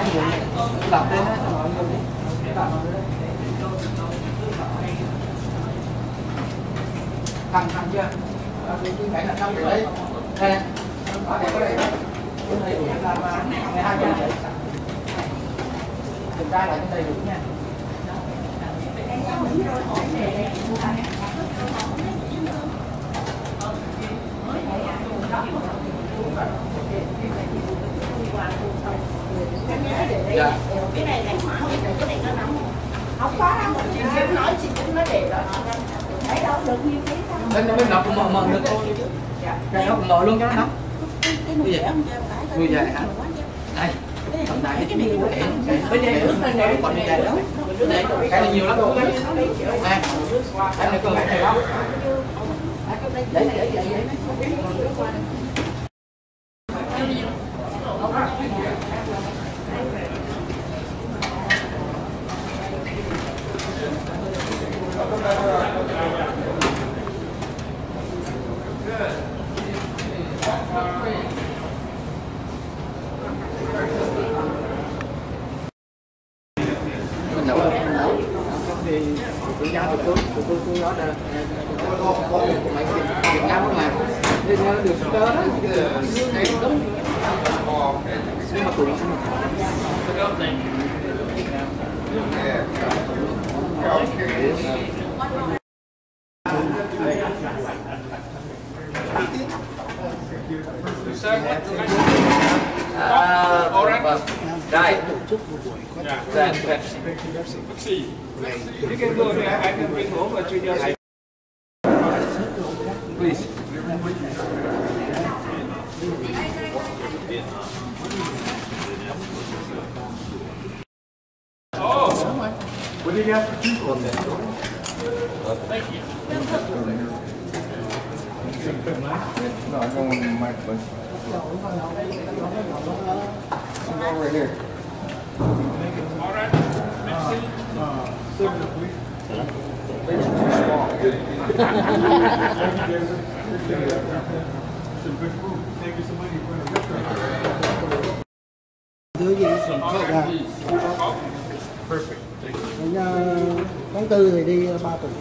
Đọc tên á. Thằng chưa? Cái là thằng đấy. Đây này. Ở đây có đây. Cái này làm 12 giờ. Kiểm tra lại cái đầy đủ nha. Dạ. Cái này là cái này nó nóng. Không có đâu, chị Kim nói chị Kim nó để đó. Thấy đâu được nhiêu ký không? Bên nó cũng mờ được thôi. Cái nó cũng mở luôn cho nó nóng. Như vậy. Như vậy hả? Đây. Tổng đại cái này để bên đây nước bên đây còn như vậy đó. Cái này nhiều lắm đúng không? Nè. Cái này còn này đó. Để này để vậy. Tôi giao tôi nói là mày Việt Nam không làm nên nó được đó này đúng nhưng mà tụi Right. Right. Pepsi. You can go there. I can bring over to your side. Please. Oh. What do you have to do on that? Thank you. No, I don't want my place. I'm right here. All right. Thứ gì? Perfect. Tháng 4 thì đi 3 tuần.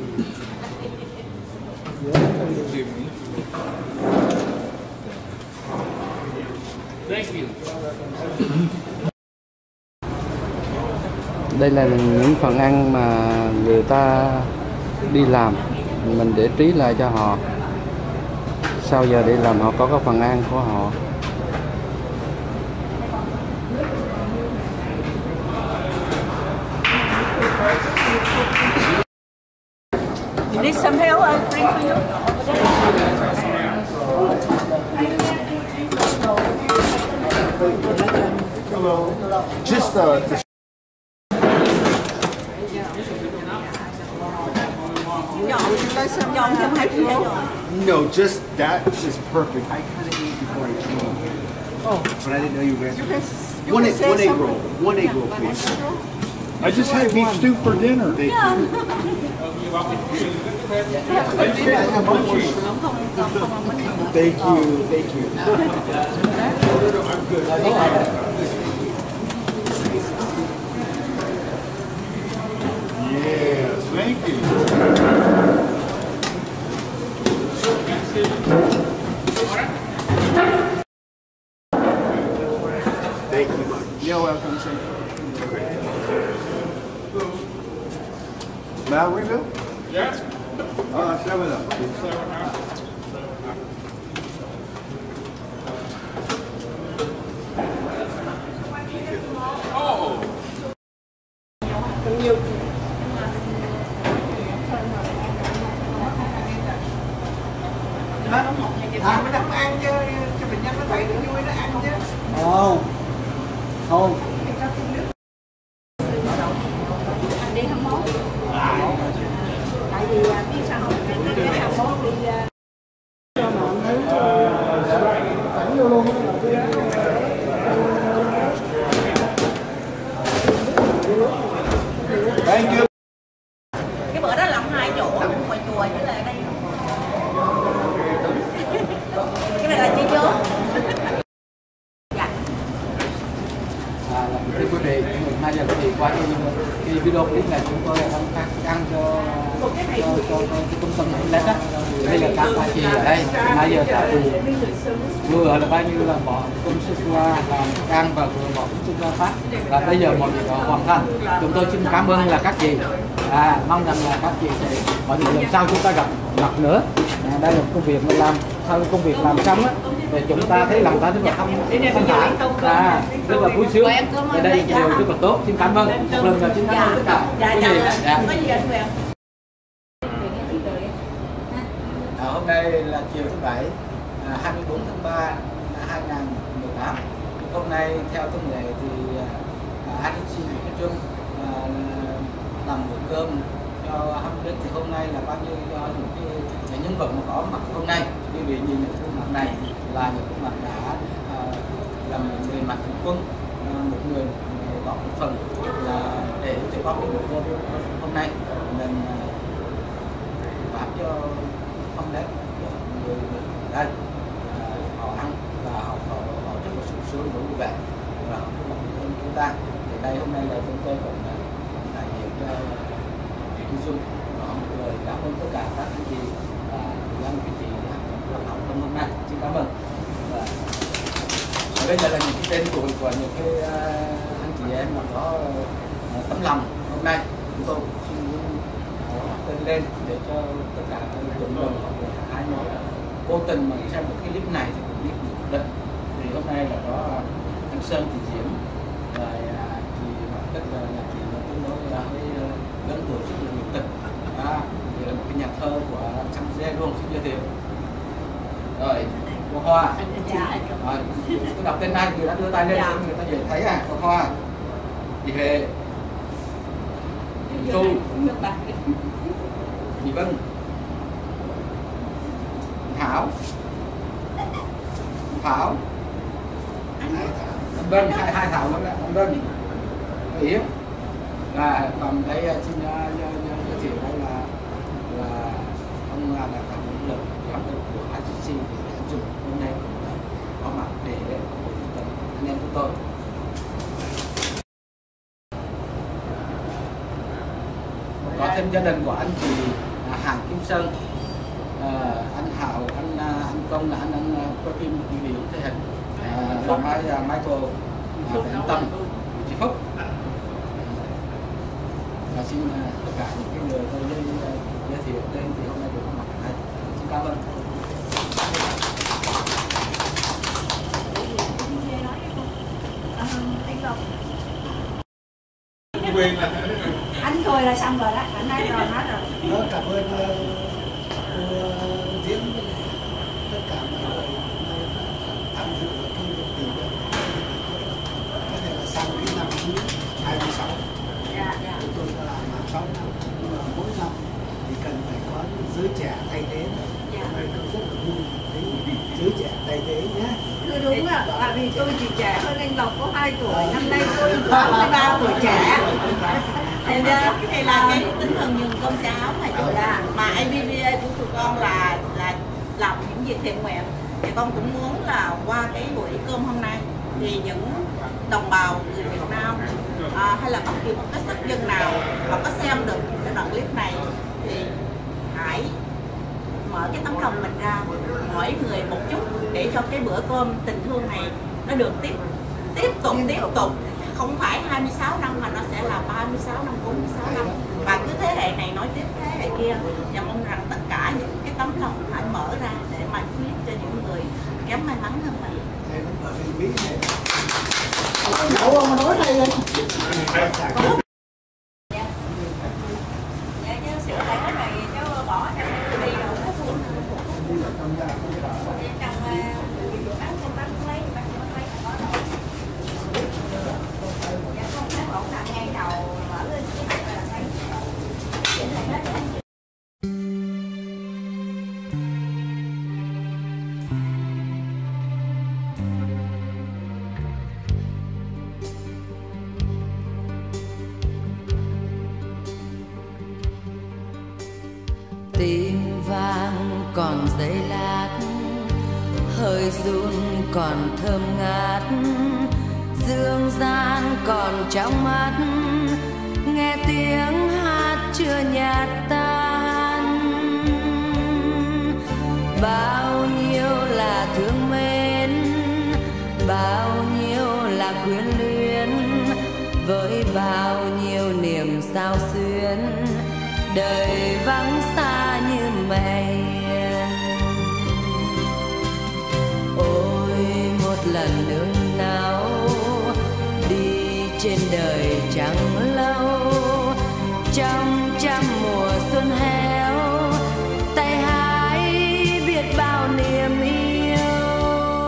Thank you. Đây là những phần ăn mà người ta đi làm, mình để trí lại cho họ. Sau giờ đi làm họ có cái phần ăn của họ. You need some help? I'll bring for you. Hello. Just no, just that is perfect. I kind of ate before I came. Oh, but I didn't know you were guys. One egg roll. One egg roll, please. I just had beef stew for dinner. Thank you. Thank you. Thank you. I'm good. Yes, thank you. Thank you. You're welcome, sir. Malloryville? Yeah. 7 up. Oh. Mới đắp ăn chứ cho bệnh nhân nó thấy nó vui nó ăn chứ. Không. Không. Anh đi hâm mốt. Tại vì biết sao không? Cái hâm mốt đi Cảnh vô luôn. Thank you. cái bữa đó làm 2 chỗ ngoài chùa chứ là ở đây. Cái này là chi chốt. Dạ. là thưa quý vị, bây giờ thì qua cái video clip này chúng tôi đang đăng cho trung tâm internet á. Đây là các anh chị ở đây bây giờ đã vừa là bao nhiêu là bỏ công sức qua làm ăn và vừa bỏ công sức ra phát, và bây giờ mọi việc hoàn thành. Chúng tôi xin cảm ơn là các chị, mong rằng là các chị sẽ mọi lần sau chúng ta gặp mặt nữa. Đây là công việc mình làm, sau công việc làm xong á thì chúng ta thấy lòng ta rất là thanh thản, rất là vui sướng. Ở đây điều rất là tốt. Xin cảm ơn một lần nữa, xin cảm ơn tất cả quý vị. Hôm nay là chiều thứ Bảy, 24 tháng 3 năm 2018. Hôm nay theo thông lệ thì anh chị Nguyễn Trung làm bữa cơm cho hâm đến, thì hôm nay là bao nhiêu do những cái nhân vật mà có mặt hôm nay. Quý vị nhìn những khuôn mặt này là những khuôn mặt đã làm những người mặc quân, một người có một phần là để cho có cái bữa cơm hôm nay mình phát cho không đấy người ở đây họ ăn và họ rất là sung sướng và vui vẻ và họ cũng ơn chúng ta. Thì đây hôm nay là chúng tôi cũng đại diện cho Nguyễn Dung một lời cảm ơn tất cả các anh chị và anh chị học hôm nay. Xin cảm ơn. Và bây giờ là những cái tên tuổi của những cái anh chị em mà có tấm lòng hôm nay chúng tôi xin tên lên để cho tất cả cộng đồng ai mà vô tình mà xem được cái clip này thì cũng biết được. Thì hôm nay là có anh Sơn Thị Diễm và chị Mặt Tích là chị tương đối hơi lớn tuổi, rất là nhiệt tình. Thì là một cái nhà thơ của Sang Dê luôn, xin giới thiệu. Rồi, cô Hoa. Rồi, tôi đọc tên này người đã đưa tay lên để người ta dễ thấy cô Hoa. Chị Hề. Chị Thu. Chị Vân, Thảo, anh Vân, hai Thảo lắm đấy, anh Vân, Yến. Và còn đây xin giới thiệu đây là ông là tổng giám đốc của ICC để dùng hôm nay cũng có mặt để anh em của tôi. Có thêm gia đình của anh chị Hàng Kim Sơn, anh Hào, anh Công là anh quay phim video thể hình, Michael, anh Tâm, chị Phúc. Và xin tất cả những cái người tôi giới thiệu tên thì hôm nay được có mặt ở đây. Xin cảm ơn. Anh thôi là xong rồi đó, anh nói rồi nói rồi. Cảm ơn cô Diễm với tất cả mọi người tham dự cái buổi tiệc có thể là sau cái năm 26. Chúng tôi đã làm 6 năm, nhưng mà mỗi năm thì cần phải có giới trẻ thay thế. Hôm nay tôi rất là vui thấy giới trẻ thay thế nhé. Đúng rồi, vì tôi chỉ trẻ hơn anh Lộc có 2 tuổi, năm nay tôi 23 tuổi trẻ. Thành ra cái này là cái tinh thần nhường cơm cháo này là mà ABVA của tụi con là làm những việc thiện nguyện. Thì con cũng muốn là qua cái buổi cơm hôm nay thì những đồng bào người Việt Nam hay là bất kỳ một cái sắc dân nào mà có xem được cái đoạn clip này thì hãy mở cái tấm lòng mình ra, mỗi người một chút để cho cái bữa cơm tình thương này nó được tiếp tục, không phải 26 năm mà nó sẽ là 36 năm, 46 năm và cứ thế hệ này nói tiếp thế hệ kia. Và mong rằng tất cả những cái tấm lòng hãy mở ra để mà giúp cho những người kém may mắn hơn mình. Đậu mà nói hay lên. Tim vang còn giấy lát, hơi run còn thơm ngát, dương gian còn trong mắt, nghe tiếng hát chưa nhạt tan. Bao nhiêu là thương mến, bao nhiêu là quyến luyến, với bao nhiêu niềm sao xuyến, đời vắng xa như mây. Ôi một lần nương náu đi trên đời chẳng lâu, trong trăm mùa xuân héo, tay hái biết bao niềm yêu.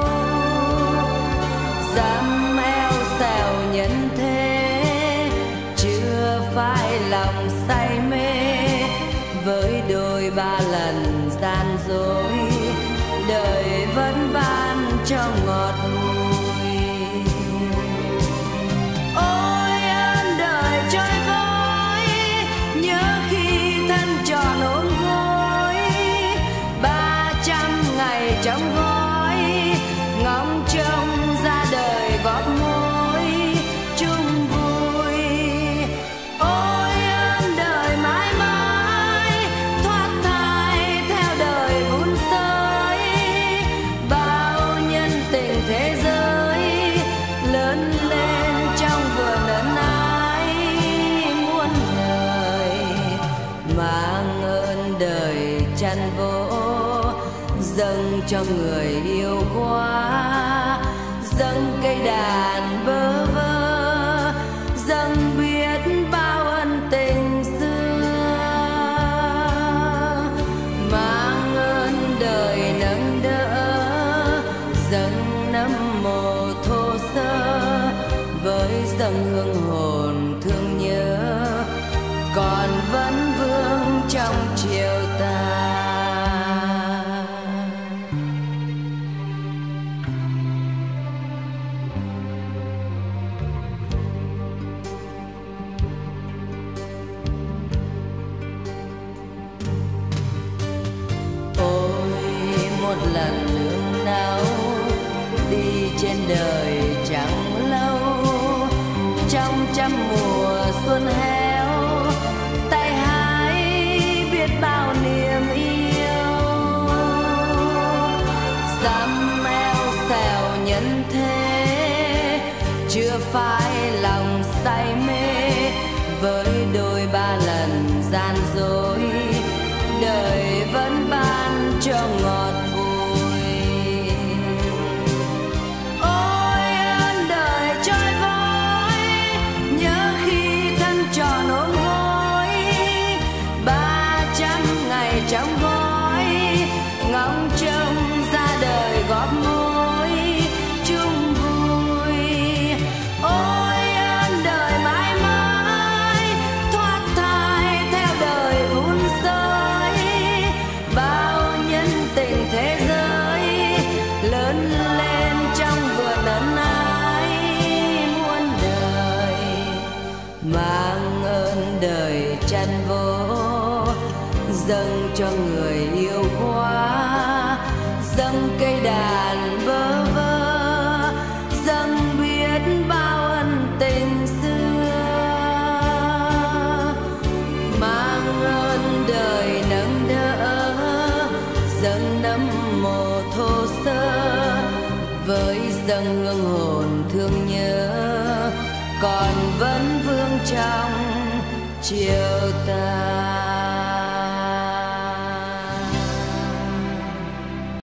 Dám eo xèo nhân thế, chưa phải lòng say mê, với đôi ba lần gian dối, đời vẫn ban cho ngọt bùi. Ôi ơn đời trôi vơi, nhớ khi thân tròn ôm gối, 300 ngày trong gói, ngóng trông ra đời góp môi chung vui. Ôi ơn đời mãi mãi, thoát thai theo đời vun sới, bao nhân tình thế giới lớn lên trong vườn ân ái muôn đời. Mang ơn đời chăn vỗ, dâng cho người yêu quá, dâng cây đàn bơ vơ, dâng biết bao ân tình xưa. Mang ơn đời nâng đỡ, dâng nấm mồ thô sơ, với dâng hương hồn thương nhớ, còn vẫn vương trong chiều tà. Một lần nương náu đi trên đời chẳng lâu, trong trăm mùa xuân héo, tay hái biết bao niềm yêu. Dám eo xèo nhân thế, chưa phải lòng say mê, với đôi ba lần gian dối, đời vẫn ban cho ngọt bùi. Ôi ơn đời trôi vơi, nhớ khi thân tròn ôm gối, 300 ngày trong gói, ngóng trông ra đời góp môi chung vui. Ôi ơn đời mãi mãi, thoát thai theo đời vun sới, bao nhân tình thế giới lớn lên trong vườn ân ái muôn đời. Mang ơn đời chăn vỗ, dâng cho người yêu quá, dâng cây đàn bơ vơ, dâng biết bao ân tình xưa. Mang ơn đời nâng đỡ, dâng nấm mồ thô sơ, với dâng hương hồn thương nhớ, còn vẫn vương trong chiều tà.